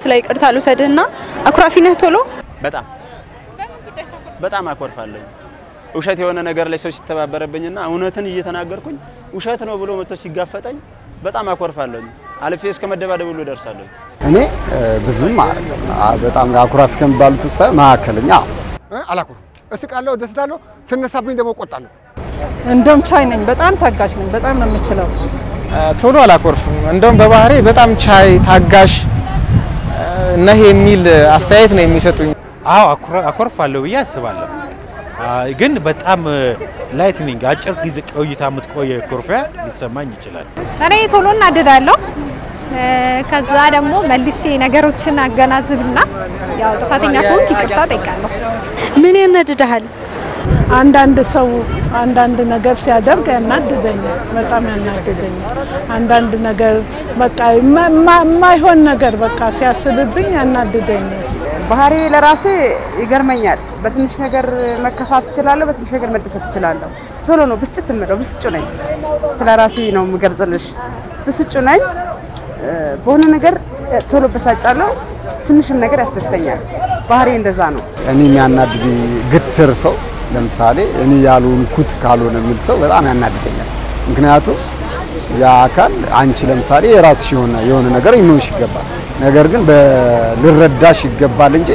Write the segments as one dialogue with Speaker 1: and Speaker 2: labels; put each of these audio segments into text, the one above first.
Speaker 1: ላይ ይቅርታ ልውሰድና አኩራፊ ነህ ቶሎ
Speaker 2: በጣም አኮርፋለሁ ውሸት የሆነ ነገር ላይ ሰው ሲተባበረብኝና እውነትን እየተናገርኩኝ ውሸት ነው ብሎ መጥቶ ሲጋፈጠኝ በጣም አኮርፋለሁ አልፌ እስከ መደባደብ ሁሉ ደርሳለሁ
Speaker 3: እኔ ብዙም አይደለም በጣም አኩራፊ ከመባሉት ማከለኛ
Speaker 4: አላኩር እስቃለሁ ደስታለሁ ስነሳብኝ ደሞ ቆጣለሁ
Speaker 5: እንደም ቻይ ነኝ በጣም ታጋሽ ነኝ በጣም ነው የምችለው
Speaker 6: ቶሎ አላኮርፍም እንደም በባህሪ በጣም ቻይ ታጋሽ ነህ የሚል አስተያየት ነው የሚሰጡኝ
Speaker 7: አዎ አኮርፋለሁ ብዬ አስባለሁ ግን በጣም ላይትኒንግ አጭር ጊዜ ቆይታ የምትቆየ ኮርፊያ ሊሰማኝ ይችላል
Speaker 8: እኔ ቶሎ እናደዳለሁ ከዛ ደግሞ መልሴ ነገሮችን አገናዝብና ያው ጥፋተኛ ከሆንኩ ይቅርታ ጠይቃለሁ
Speaker 1: ምን ያናድዳል
Speaker 9: አንዳንድ ሰው አንዳንድ ነገር ሲያደርግ ያናድደኛል በጣም ያናድደኛል አንዳንድ ነገር በቃ ማይሆን ነገር በቃ ሲያስብብኝ ያናድደኛል
Speaker 10: ባህሪ ለራሴ ይገርመኛል በትንሽ ነገር መከፋት ይችላልው በትንሽ ነገር መደሰት ይችላልው ቶሎ ነው ብስጭት ምለው ብስጩ ነኝ ስለራሴ ነው ምገልጽልሽ ብስጩ ነኝ በሆነ ነገር ቶሎ በሳጫለው ትንሽም ነገር ያስደስተኛል ባህሪ እንደዛ ነው
Speaker 3: እኔ የሚያናድድ ግትር ሰው ለምሳሌ እኔ ያሉንኩት ካልሆነ የሚል ሰው በጣም ያናድደኛል ምክንያቱም ያ አካል አንቺ ለምሳሌ የራስሽ የሆነ ነገር ይኖርሽ ይገባል ነገር ግን በልረዳሽ ይገባል እንጂ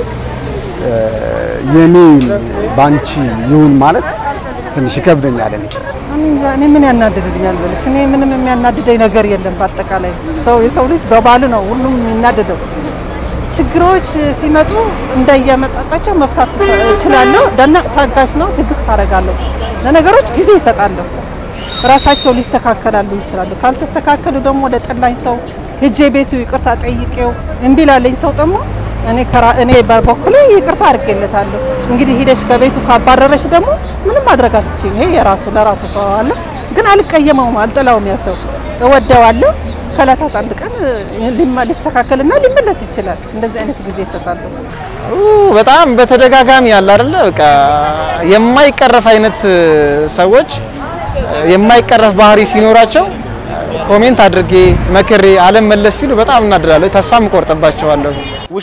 Speaker 3: የኔ ባንቺ ይሁን ማለት ትንሽ ይከብደኛል
Speaker 5: እኔ ምን ያናድደኛል ብለሽ እኔ ምንም የሚያናድደኝ ነገር የለም በአጠቃላይ የሰው ልጅ በባሉ ነው ሁሉም የሚናደደው ችግሮች ሲመጡ እንደየመጣጣቸው መፍታት እችላለሁ ደና ታጋሽ ነው ትግስት አደርጋለሁ ለነገሮች ጊዜ ይሰጣለሁ ራሳቸው ሊስተካከላሉ ይችላሉ ካልተስተካከሉ ደግሞ ለጠላኝ ሰው ሄጄ ቤቱ ይቅርታ ጠይቄው እንቢላለኝ ሰው ደግሞ እኔ በበኩሌ ይቅርታ አድርጌለታለሁ እንግዲህ ሄደሽ ከቤቱ ካባረረሽ ደግሞ ምንም ማድረግ አትችይም ይሄ ለራሱ ተዋዋለ ግን አልቀየመውም አልጠላውም ያ ሰው እወደዋለሁ ከላታት አንድ ቀን ሊስተካከልና ሊመለስ ይችላል እንደዚህ አይነት ጊዜ ይሰጣሉ
Speaker 6: በጣም በተደጋጋሚ ያለ አይደለ በቃ የማይቀረፍ አይነት ሰዎች የማይቀረፍ ባህሪ ሲኖራቸው ኮሜንት አድርጌ መከሬ ዓለም መለስ ሲሉ በጣም እናድራለሁ ተስፋም ቆርጠባቸዋለሁ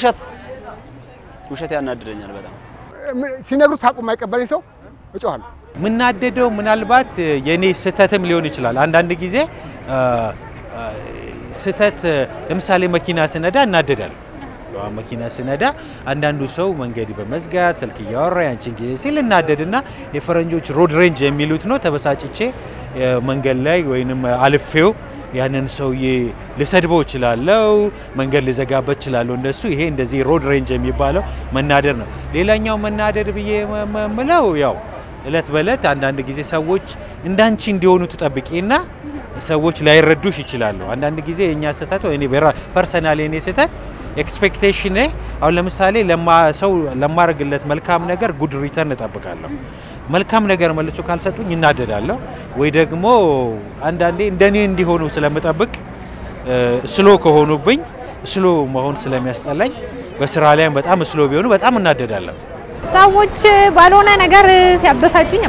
Speaker 2: ውሸት ያናድደኛል በጣም
Speaker 4: ሲነግሩት ታቁም አይቀበልኝ ሰው እጮሃለሁ
Speaker 7: ምናደደው ምናልባት የኔ ስተትም ሊሆን ይችላል አንዳንድ ጊዜ ስተት ለምሳሌ መኪና ስነዳ እናደዳለሁ መኪና ስነዳ አንዳንዱ ሰው መንገድ በመዝጋት ስልክ ያወራ ያንቺን ጊዜ ሲል እናደድና የፈረንጆች ሮድ ሬንጅ የሚሉት ነው ተበሳጭቼ መንገድ ላይ ወይንም አልፌው ያንን ሰውዬ ልሰድበው ይችላልው መንገድ ልዘጋበት ይችላልው እንደሱ ይሄ እንደዚህ ሮድ ሬንጅ የሚባለው መናደድ ነው ሌላኛው መናደድ ብዬ መምለው ያው እለት በለት አንዳንድ ጊዜ ሰዎች እንዳንቺ እንዲሆኑ ተጠብቂና ሰዎች ላይረዱሽ ይችላሉ አንዳንድ ጊዜ የኛ ስተት ወይ እኔ ፐርሰናሊ እኔ ስተት ኤክስፔክቴሽን አሁን ለምሳሌ ሰው ለማረግለት መልካም ነገር ጉድ ሪተርን ተጠብቃለሁ መልካም ነገር መልሶ ካልሰጡኝ እናደዳለሁ ወይ ደግሞ አንዳንዴ እንደኔ እንዲሆኑ ስለምጠብቅ ስሎ ከሆኑብኝ ስሎ መሆን ስለሚያስጠላኝ በስራ ላይ በጣም ስሎ ቢሆኑ በጣም እናደዳለሁ
Speaker 8: ሰዎች ባልሆነ ነገር ሲያበሳጩኝ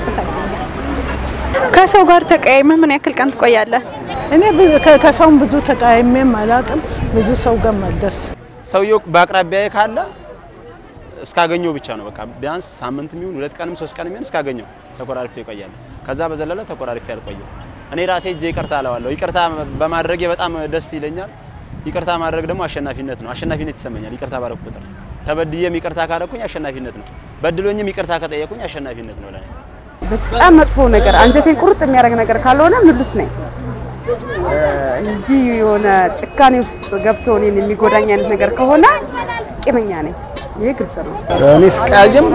Speaker 1: ከሰው ጋር ተቀያይመህ ምን ያክል ቀን ትቆያለህ
Speaker 9: እኔ ከሰው ብዙ ተቀያይሜ ማላቅም ብዙ ሰው ጋር ማደርስ
Speaker 2: ሰውየው በአቅራቢያዬ ካለ እስካገኘው ብቻ ነው በቃ ቢያንስ ሳምንት ሚሆን 2 ቀንም 3 ቀንም ሚሆን እስካገኘው ተቆራርፌ ይቆያል ከዛ በዘለለ ተቆራርፌ አልቆየም እኔ ራሴ እጄ ይቅርታ አለዋለሁ ይቅርታ በማድረግ በጣም ደስ ይለኛል ይቅርታ ማድረግ ደግሞ አሸናፊነት ነው አሸናፊነት ይሰማኛል ይቅርታ ባረኩ ቁጥር ተበድየም ይቅርታ ካረኩኝ አሸናፊነት ነው በድሎኝም ይቅርታ ከጠየቁኝ አሸናፊነት ነው ለኔ
Speaker 10: በጣም መጥፎ ነገር አንጀቴን ቁርጥ የሚያደርግ ነገር ካልሆነ ምልስ ነኝ እንዲ የሆነ ጭካኔ ውስጥ ገብቶ እኔን የሚጎዳኝ አይነት ነገር ከሆነ ቂመኛ ነኝ ይሄ ግልጽ ነው
Speaker 3: እኔ ስቃየም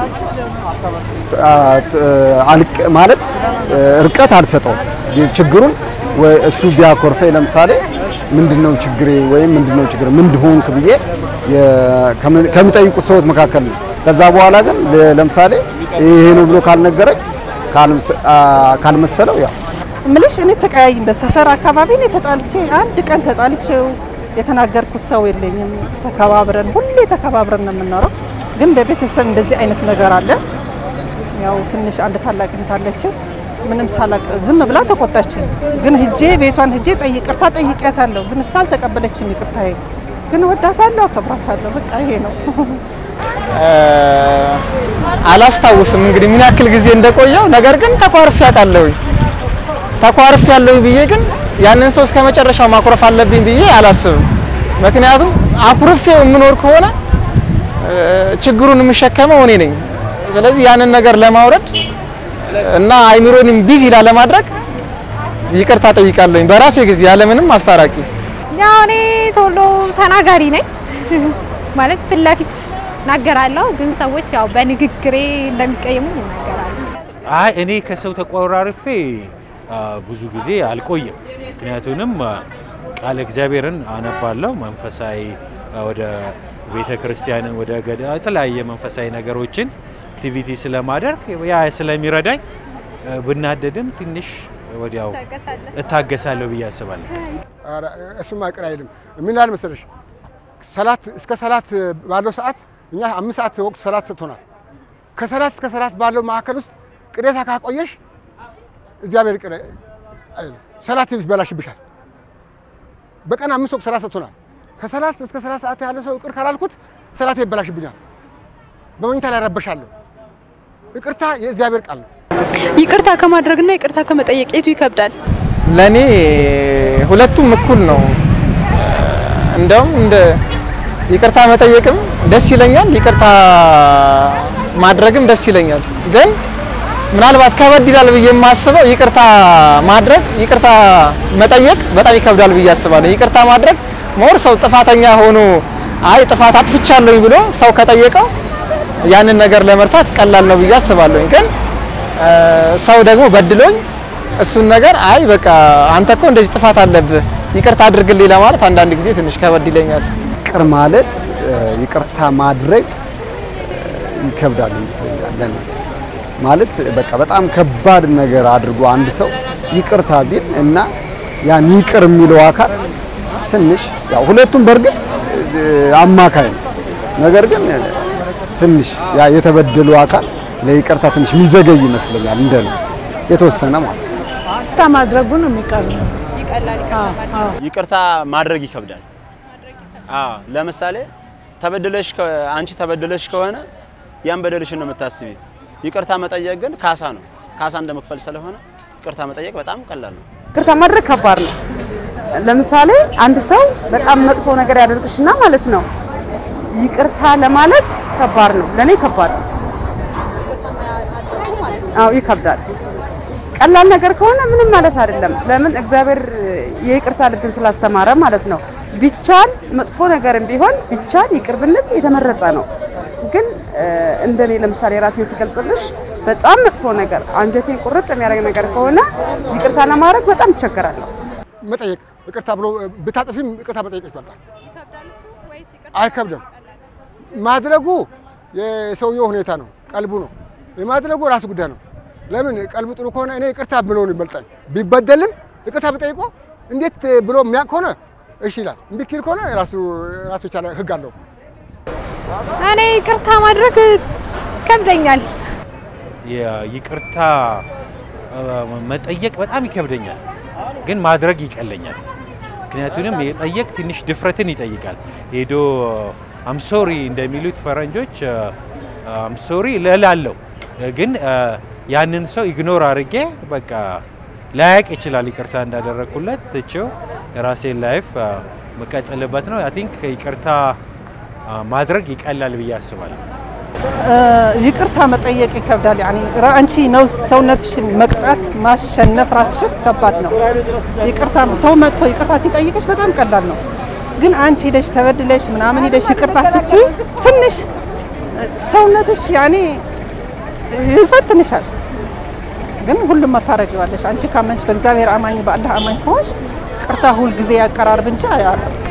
Speaker 3: ማለት እርቀት አልሰጠው ችግሩን ወይ እሱ ቢያኮርፈኝ ለምሳሌ ምንድነው ችግሬ ወይ ምንድነው ችግር ምን እንደሆንክ ብዬ ከሚጠይቁት ሰዎች መካከል ከዛ በኋላ ግን ለምሳሌ ይሄ ነው ብሎ ካልነገረኝ ካልመሰለው ያው
Speaker 5: ምልሽ እኔ ተቀያይም በሰፈር አካባቢ እኔ ተጣልቼ አንድ ቀን ተጣልቼው የተናገርኩት ሰው የለኝም ተከባብረን ሁሌ ተከባብረን ነው የምንኖረው ግን በቤተሰብ እንደዚህ አይነት ነገር አለ ያው ትንሽ አንድ ታላቅ እህት አለች ምንም ሳላቅ ዝም ብላ ተቆጣችኝ ግን ሂጄ ቤቷን ሂጄ ይቅርታ ጠይቄያታለሁ ግን እሷ አልተቀበለችም ይቅርታዬ ግን ወዳታለሁ አከብራታለሁ በቃ ይሄ ነው
Speaker 6: አላስታውስም እንግዲህ ምን ያክል ጊዜ እንደቆየው ነገር ግን ተቋርፍ ያለው ብዬ ግን ያንን ሰው እስከ መጨረሻው ማኩረፍ አለብኝ ብዬ አላስብም ምክንያቱም አኩርፌው ምኖር ከሆነ ችግሩን የምሸከመው እኔ ነኝ ስለዚህ ያንን ነገር ለማውረድ እና አይምሮንም ቢዚ ለማድረግ ይቅርታ ጠይቃለሁኝ በራሴ ጊዜ ያለምንም አስታራቂ
Speaker 8: ያው እኔ ቶሎ ተናጋሪ ነኝ ማለት ፍላፊት ናገራለሁ ግን ሰዎች ያው በንግግሬ እንደሚቀየሙ ይናገራሉ
Speaker 7: አይ እኔ ከሰው ተቆራርፌ ብዙ ጊዜ አልቆየም ምክንያቱም ቃል እግዚአብሔርን አነባለሁ መንፈሳዊ ወደ ቤተ ክርስቲያን ወደ ገዳ የተለያየ መንፈሳዊ ነገሮችን አክቲቪቲ ስለማደርግ ያ ስለሚረዳኝ ብናደድም ትንሽ ወዲያው እታገሳለሁ ብዬ አስባለሁ
Speaker 4: አረ እሱማ አይቀር አይልም ምን ያህል መሰለሽ ሰላት እስከ ሰላት ባለው ሰዓት እኛ 5 ሰዓት ወቅት ሰላት ሰጥቶናል ከሰላት እስከ ሰላት ባለው ማዕከል ውስጥ ቅሬታ ካቆየሽ እግዚአብሔር ቅሬ አይልም ሰላት ይበላሽብሻል በቀን 5 ወቅት ሰላት ሰጥቶናል ከሰላት እስከ ሰላት ሰዓት ያለ ሰው ቅር ካላልኩት ሰላት ይበላሽብኛል በመኝታ ላይ ረበሻለሁ ይቅርታ የእግዚአብሔር ቃል ነው
Speaker 1: ይቅርታ ከማድረግና ይቅርታ ከመጠየቅ የቱ ይከብዳል
Speaker 6: ለኔ ሁለቱም እኩል ነው እንደውም እንደ ይቅርታ መጠየቅም ደስ ይለኛል ይቅርታ ማድረግም ደስ ይለኛል ግን ምናልባት ከበድ ይላል ብዬ የማስበው ይቅርታ ማድረግ ይቅርታ መጠየቅ በጣም ይከብዳል ብዬ አስባለሁ ይቅርታ ማድረግ ሞር ሰው ጥፋተኛ ሆኖ አይ ጥፋት አጥፍቻለሁ ብሎ ሰው ከጠየቀው ያንን ነገር ለመርሳት ቀላል ነው ብዬ አስባለሁ ግን ሰው ደግሞ በድሎኝ እሱን ነገር አይ በቃ አንተ እኮ እንደዚህ ጥፋት አለብህ ይቅርታ አድርግልኝ ለማለት አንዳንድ ጊዜ ትንሽ ከበድ ይለኛል
Speaker 3: ይቅር ማለት ይቅርታ ማድረግ ይከብዳል ይመስለኛል ማለት በቃ በጣም ከባድ ነገር አድርጎ አንድ ሰው ይቅርታ ቢል እና ያን ይቅር የሚለው አካል ትንሽ ያው ሁለቱም በርግጥ አማካይ ነው ነገር ግን ትንሽ ያ የተበደሉ አካል ለይቅርታ ትንሽ ሚዘገይ ይመስለኛል እንደነ የተወሰነ ማለት
Speaker 9: ይቅርታ ማድረጉ ነው የሚቀርበው
Speaker 2: ይቅርታ ማድረግ ይከብዳል ለምሳሌ አንቺ ተበደለሽ ከሆነ ያን በደልሽን ነው የምታስቢ ይቅርታ መጠየቅ ግን ካሳ ነው ካሳ እንደመክፈል ስለሆነ ይቅርታ መጠየቅ በጣም ቀላል ነው
Speaker 10: ይቅርታ ማድረግ ከባድ ነው ለምሳሌ አንድ ሰው በጣም መጥፎ ነገር ያደርግሽና ማለት ነው ይቅርታ ለማለት ከባድ ነው ለኔ ከባድ ነው ይከብዳል ቀላል ነገር ከሆነ ምንም ማለት አይደለም ለምን እግዚአብሔር የይቅርታ ልብን ስላስተማረ ማለት ነው ቢቻል መጥፎ ነገርም ቢሆን ቢቻል ይቅር ብንል የተመረጠ ነው ግን እንደኔ ለምሳሌ ራሴን ስገልጽልሽ በጣም መጥፎ ነገር አንጀቴን ቁርጥ የሚያደርግ ነገር ከሆነ ይቅርታ ለማድረግ በጣም እቸገራለሁ
Speaker 4: መጠየቅ ይቅርታ ብሎ ብታጥፊም ይቅርታ መጠየቅ ይችላል አይከብድም ማድረጉ የሰውየው ሁኔታ ነው ቀልቡ ነው የማድረጉ ራሱ ጉዳይ ነው ለምን ቀልቡ ጥሩ ከሆነ እኔ ይቅርታ ብሎ ነው ይበልጣል ቢበደልም ይቅርታ ብጠይቆ እንዴት ብሎ የሚያውቅ ከሆነ እሺ ይላል እንዲክል ከሆነ ራሱ ይቻላል ህግ አለው
Speaker 8: እኔ ይቅርታ ማድረግ ከብደኛል
Speaker 7: ይቅርታ መጠየቅ በጣም ይከብደኛል ግን ማድረግ ይቀለኛል ምክንያቱም የጠየቅ ትንሽ ድፍረትን ይጠይቃል ሄዶ አም ሶሪ እንደሚሉት ፈረንጆች አም ሶሪ ለላለው ግን ያንን ሰው ኢግኖር አድርጌ በቃ ላያቅ ይችላል ይቅርታ እንዳደረኩለት እቺው ራሴን ላይፍ መቀጠልበት ነው አይ ቲንክ ይቅርታ ማድረግ ይቀላል ብዬ አስባለሁ
Speaker 5: ይቅርታ መጠየቅ ይከብዳል ያኒ አንቺ ነው ሰውነትሽን መቅጣት ማሸነፍ ራስሽን ከባድ ነው ይቅርታ ሰው መጥቶ ይቅርታ ሲጠይቅሽ በጣም ቀላል ነው ግን አንቺ ሄደሽ ተበድለሽ ምናምን ሄደሽ ይቅርታ ስትይ ትንሽ ሰውነትሽ ያኒ ይፈትንሻል ግን ሁሉም መታረቂዋለሽ አንቺ ካመንሽ በእግዚአብሔር አማኝ በአላህ አማኝ ከሆንሽ ይቅርታ ሁሉ ጊዜ ያቀራርብ እንጂ